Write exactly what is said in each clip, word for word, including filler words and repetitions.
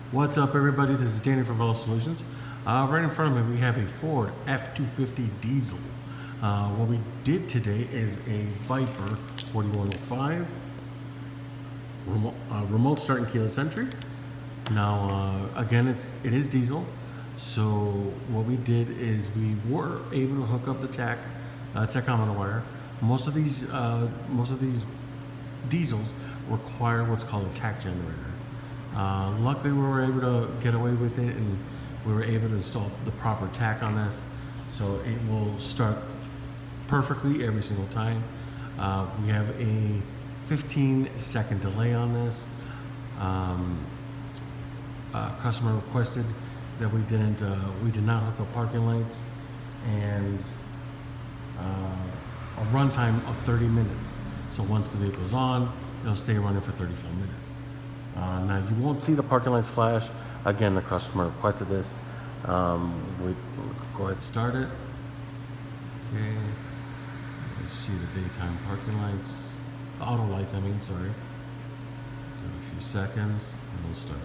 What's up, everybody? This is Danny from Velo Solutions. Uh, right in front of me, we have a Ford F two fifty diesel. Uh, what we did today is a Viper forty-one oh five, remote, uh, remote start and keyless entry. Now, uh, again, it's it is diesel. So what we did is we were able to hook up the tach, uh, tachometer wire. Most of these, uh, most of these diesels require what's called a tach generator. Uh, luckily, we were able to get away with it, and we were able to install the proper tach on this, so it will start perfectly every single time. Uh, we have a fifteen second delay on this. Um, uh, customer requested that we didn't, uh, we did not hook up parking lights, and uh, a runtime of thirty minutes. So once the vehicle's on, it'll stay running for thirty-four minutes. Uh, now you won't see the parking lights flash. Again, the customer requested this. Um, we go ahead and start it. Okay. You see the daytime parking lights, the auto lights. I mean, sorry. Give it a few seconds, and we'll start.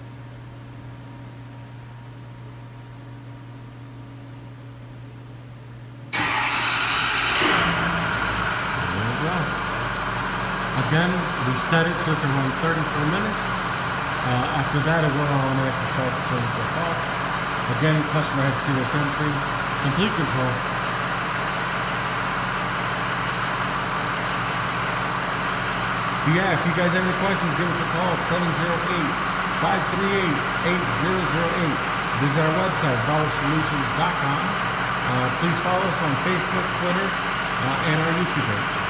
There we go. Again, we set it so it can run thirty-four minutes. Uh, after that, it will automatically start to turn itself off. Again, customer has keyless entry, complete control. Yeah, if you guys have any questions, give us a call, seven zero eight, five three eight, eight zero zero eight. Visit our website, velo solutions dot com. Uh, please follow us on Facebook, Twitter, uh, and our YouTube page.